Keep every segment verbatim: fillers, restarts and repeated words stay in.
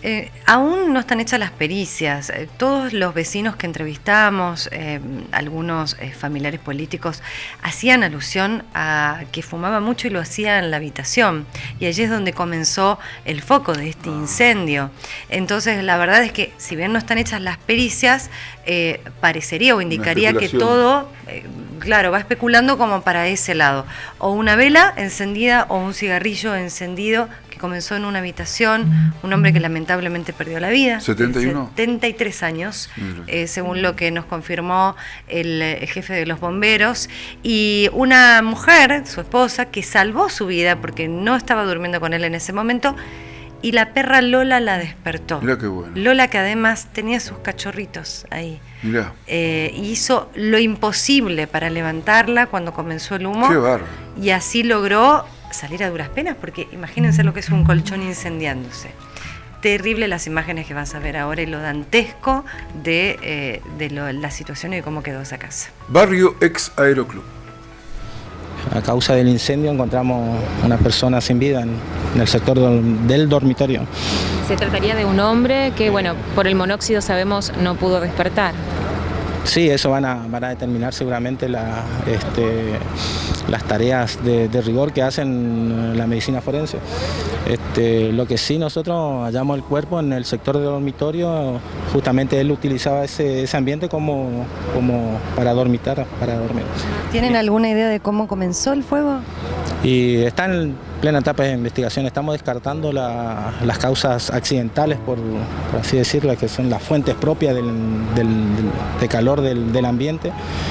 Eh, aún no están hechas las pericias. Eh, todos los vecinos que entrevistamos, eh, algunos eh, familiares políticos, hacían alusión a que fumaba mucho y lo hacía en la habitación. Y allí es donde comenzó el foco de este incendio. Entonces, la verdad es que, si bien no están hechas las pericias, eh, parecería o indicaría que todo, eh, claro, va especulando como para ese lado. O una vela encendida o un cigarrillo encendido que comenzó en una habitación, un hombre que lamentablemente perdió la vida. ¿setenta y uno? setenta y tres años, eh, según lo que nos confirmó el, el jefe de los bomberos. Y una mujer, su esposa, que salvó su vida porque no estaba durmiendo con él en ese momento, y la perra Lola la despertó. Mirá qué bueno. Lola, que además tenía sus cachorritos ahí. Mirá. Eh, hizo lo imposible para levantarla cuando comenzó el humo. Qué bárbaro. Y así logró salir a duras penas, porque imagínense lo que es un colchón incendiándose. Terrible las imágenes que vas a ver ahora y lo dantesco de, eh, de lo, la situación y de cómo quedó esa casa. Barrio ex Aeroclub. A causa del incendio encontramos una persona sin vida en, en el sector del, del dormitorio. Se trataría de un hombre que, bueno, por el monóxido sabemos no pudo despertar. Sí, eso van a, van a determinar seguramente la, este, las tareas de, de rigor que hacen la medicina forense. Este, lo que sí, nosotros hallamos el cuerpo en el sector del dormitorio, justamente él utilizaba ese, ese ambiente como, como para dormitar, para dormir. ¿Tienen alguna idea de cómo comenzó el fuego? Y está en plena etapa de investigación, estamos descartando la, las causas accidentales, por, por así decirlo, que son las fuentes propias del, del, del de calor del, del ambiente.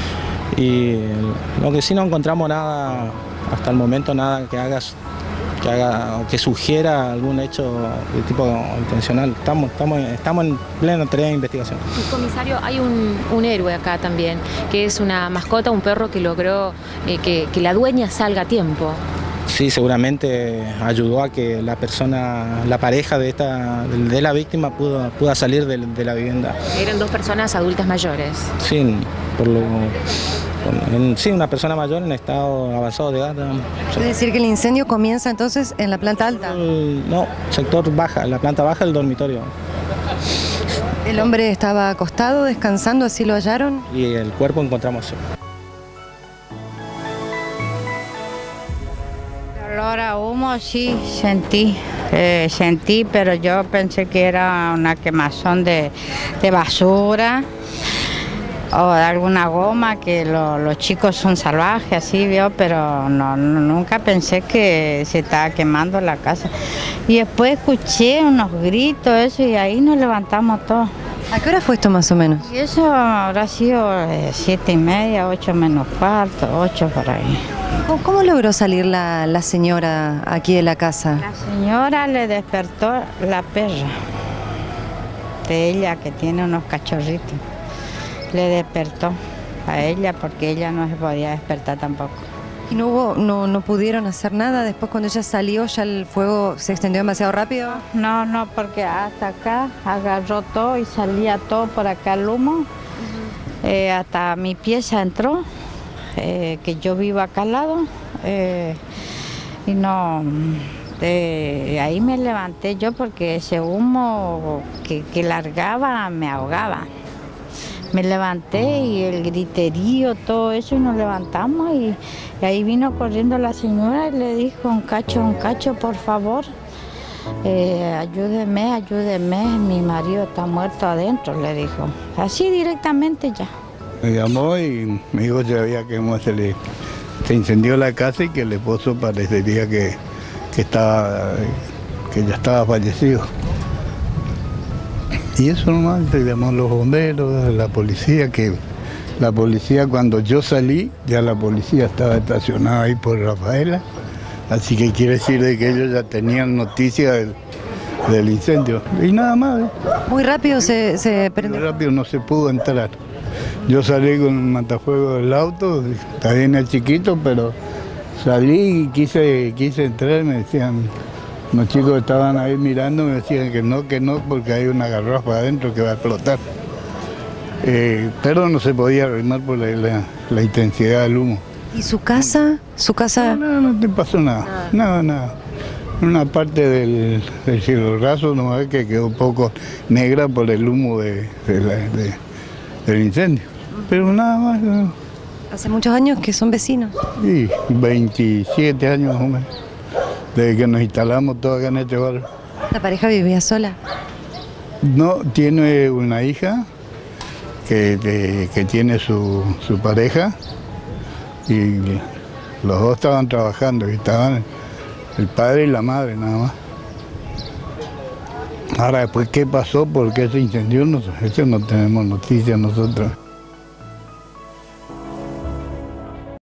Y lo que sí no encontramos nada, hasta el momento, nada que haga, que haga que sugiera algún hecho de tipo intencional. Estamos, estamos, estamos en plena tarea de investigación. Comisario, hay un, un héroe acá también, que es una mascota, un perro que logró eh, que, que la dueña salga a tiempo. Sí, seguramente ayudó a que la persona, la pareja de esta, de la víctima pudo, pudo salir de, de la vivienda. Eran dos personas adultas mayores. Sí, por lo, en, sí, una persona mayor en estado avanzado de edad. ¿Quiere decir que el incendio comienza entonces en la planta alta? El, no, sector baja, la planta baja del dormitorio. ¿El hombre estaba acostado, descansando, así lo hallaron? Y el cuerpo encontramos. Olor a humo sí sentí, eh, sentí, pero yo pensé que era una quemazón de, de basura o de alguna goma, que lo, los chicos son salvajes, así vio, pero no, no, nunca pensé que se estaba quemando la casa. Y después escuché unos gritos, eso, y ahí nos levantamos todos. ¿A qué hora fue esto más o menos? Y eso habrá sido eh, siete y media, ocho menos cuarto, ocho por ahí. ¿Cómo, cómo logró salir la, la señora aquí de la casa? La señora le despertó la perra de ella, que tiene unos cachorritos. Le despertó a ella porque ella no se podía despertar tampoco. ¿Y no hubo, no, no pudieron hacer nada? Después, cuando ella salió, ¿ya el fuego se extendió demasiado rápido? No, no, porque hasta acá agarró todo y salía todo por acá el humo. Uh-huh. eh, hasta mi pieza entró, eh, que yo vivo acá al lado, eh, y no, eh, ahí me levanté yo porque ese humo que, que largaba me ahogaba. Me levanté y el griterío, todo eso, y nos levantamos, y, y ahí vino corriendo la señora y le dijo: un cacho, un cacho, por favor, eh, ayúdeme, ayúdeme, mi marido está muerto adentro, le dijo. Así directamente ya. Me llamó y me dijo que se había quemado, se, le, se incendió la casa y que el esposo parecería que, que, estaba, que ya estaba fallecido. Y eso nomás, se llamó los bomberos, la policía, que la policía, cuando yo salí, ya la policía estaba estacionada ahí por Rafaela, así que quiere decir de que ellos ya tenían noticia del, del incendio. Y nada más. ¿eh? Muy rápido se, se prendió. Muy rápido no se pudo entrar. Yo salí con un matafuego del auto, está bien el chiquito, pero salí y quise, quise entrar y me decían... Los chicos estaban ahí mirando, me decían que no, que no, porque hay una garrafa adentro que va a explotar. Eh, pero no se podía arrimar por la, la, la intensidad del humo. ¿Y su casa? ¿Su casa? No, no, no te pasó nada, nada, nada. Una parte del, del cielo raso nomás que quedó un poco negra por el humo de, de la, de, del incendio. Pero nada más. No. ¿Hace muchos años que son vecinos? Sí, veintisiete años más o menos, desde que nos instalamos todos acá en este barrio. ¿La pareja vivía sola? No, tiene una hija que, que, que tiene su, su pareja y los dos estaban trabajando, y estaban el padre y la madre nada más. Ahora después qué pasó, por qué se incendió, no, eso no tenemos noticias nosotros.